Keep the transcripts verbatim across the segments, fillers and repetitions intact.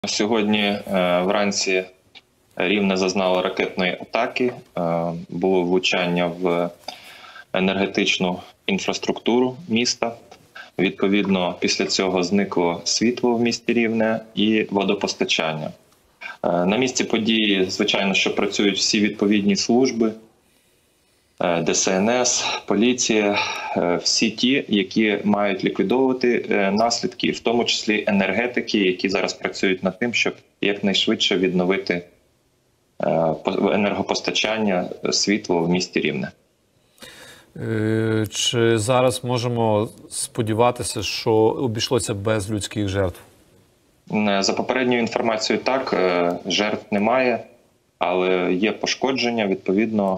Сьогодні е, вранці Рівне зазнало ракетної атаки, е, було влучання в енергетичну інфраструктуру міста. Відповідно, після цього зникло світло в місті Рівне і водопостачання. Е, на місці події, звичайно, що працюють всі відповідні служби, е, Де Се Ен Ес, поліція, е, всі ті, які мають ліквідовувати е, наслідки, в тому числі енергетики, які зараз працюють над тим, щоб якнайшвидше відновити е, енергопостачання, світло в місті Рівне. Е, Чи зараз можемо сподіватися, що обійшлося без людських жертв? Е, За попередньою інформацією, так, е, жертв немає, але є пошкодження, відповідно,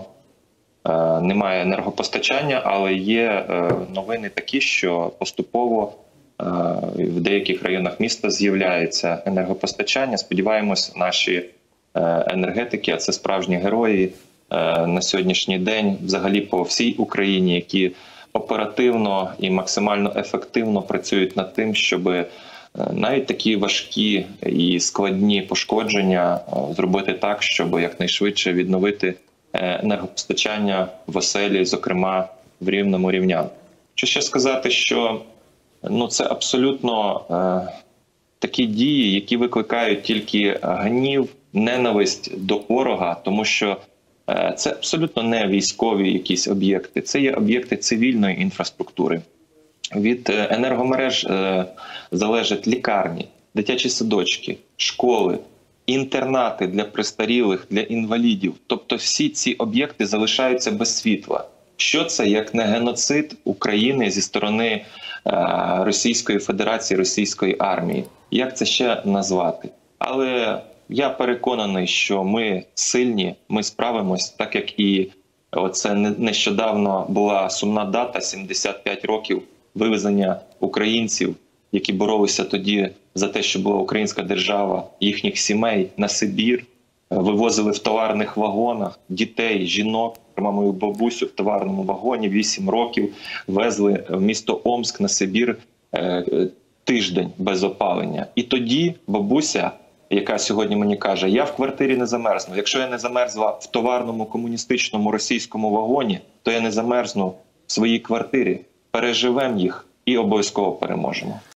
е, немає енергопостачання, але є е, новини такі, що поступово е, в деяких районах міста з'являється енергопостачання. Сподіваємось, наші е, енергетики, а це справжні герої, е, на сьогоднішній день взагалі по всій Україні, які оперативно і максимально ефективно працюють над тим, щоб навіть такі важкі і складні пошкодження зробити так, щоб якнайшвидше відновити енергопостачання в оселі, зокрема в Рівному, рівнян. Що ще сказати, що ну, це абсолютно е, такі дії, які викликають тільки гнів, ненависть до ворога, тому що е, це абсолютно не військові якісь об'єкти, це є об'єкти цивільної інфраструктури. Від енергомереж е, залежать лікарні, дитячі садочки, школи, інтернати для престарілих, для інвалідів. Тобто всі ці об'єкти залишаються без світла. Що це, як не геноцид України зі сторони е, Російської Федерації, Російської армії? Як це ще назвати? Але я переконаний, що ми сильні, ми справимось, так як і оце нещодавно була сумна дата, сімдесят п'ять років вивезення українців, які боролися тоді за те, що була українська держава, їхніх сімей на Сибір, вивозили в товарних вагонах дітей, жінок. Мою бабусю в товарному вагоні вісім років везли в місто Омск на Сибір е, тиждень без опалення. І тоді бабуся, яка сьогодні мені каже, я в квартирі не замерзну. Якщо я не замерзла в товарному комуністичному російському вагоні, то я не замерзну в своїй квартирі. Переживемо їх і обов'язково переможемо.